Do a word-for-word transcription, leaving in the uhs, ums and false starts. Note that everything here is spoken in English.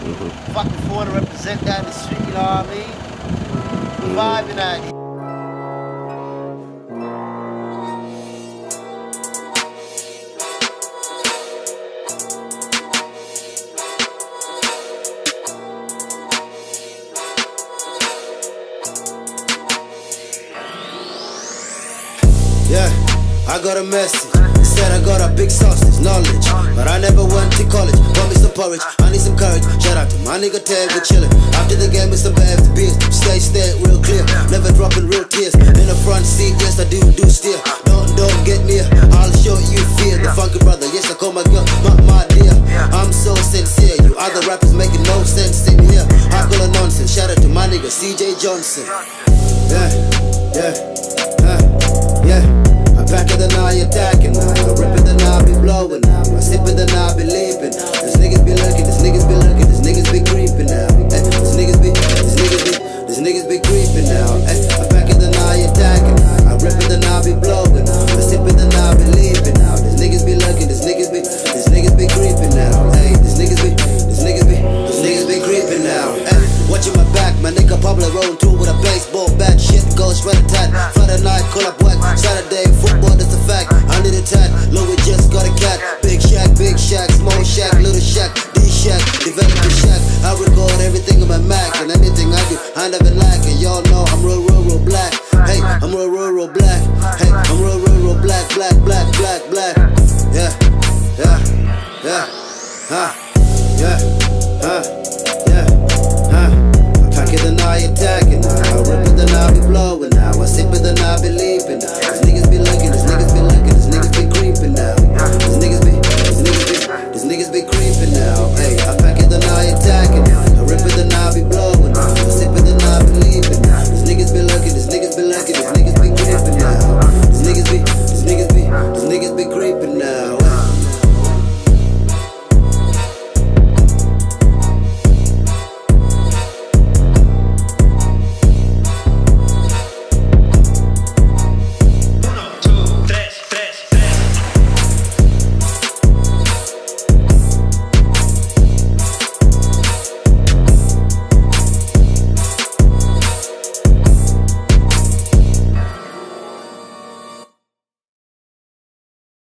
Mm-hmm. Fucking for to represent that in the street, you know what I mean? Mm-hmm. Vibing out here. Yeah, I got a message. Said I got a big sausage, knowledge, but I never went to college. Want me some porridge, I need some courage. Shout out to my nigga Ted, we chillin'. After the game, it's some bad beers. Stay, stay real clear, never dropping real tears. In the front seat, yes I do, do steer. Don't, don't get near, I'll show you fear. The funky brother, yes I call my girl, my, my dear. I'm so sincere, you other rappers making no sense in here. I call a nonsense, shout out to my nigga C J Johnson. Yeah, yeah, uh, yeah. Back of the now you're attacking. I rip it, then I be blowing. I sip it, then I be leaping. These niggas be lurking, these niggas be lurking, these niggas be creeping now. Ay, these niggas be, these niggas be, these niggas be creeping now. Ay, I'm back of the now you're attacking. I rip it, then I be blowing. I sip it, then I be leaping now. These niggas be lurking, these niggas be, these niggas be creeping now. Ay, these niggas be, these niggas be, these niggas be creeping now. Ay, watching my back, my nigga Pablo rolling through with a baseball bat. Shit goes red tat. Friday night, call up whack. Saturday, football, that's a fact. I need a tat, Louis just got a cat. Big shack, big shack, small shack, little shack, D shack, developing shack. I record everything on my Mac, and anything I do, I never lack. And y'all know I'm real, real, real black. Hey, I'm real, real, real black. Hey, I'm real, real, real black, black, black, black, black.